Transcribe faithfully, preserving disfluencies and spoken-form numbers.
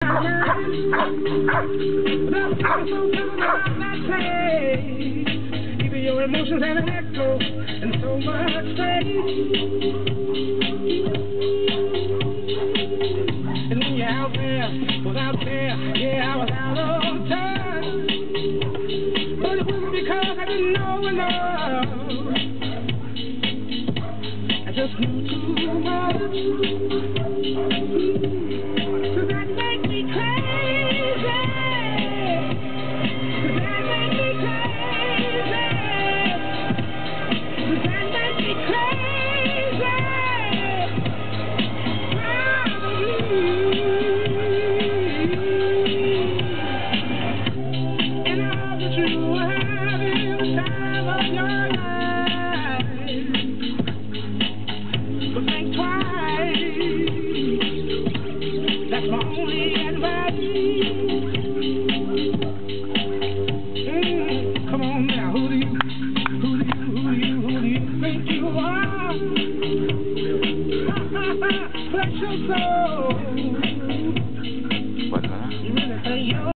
Even your emotions have an echo and so much space. And when you're out there, was out there, yeah, I was out of time. But it wasn't because I didn't know enough. I just knew too much. So that made me crazy. So that made me crazy. So that made me crazy. And all that you have in the time of your life. But think twice. That's my only advice. Mm, come on now, who do you, who do you, who do you, who do you think you are? Bless your soul.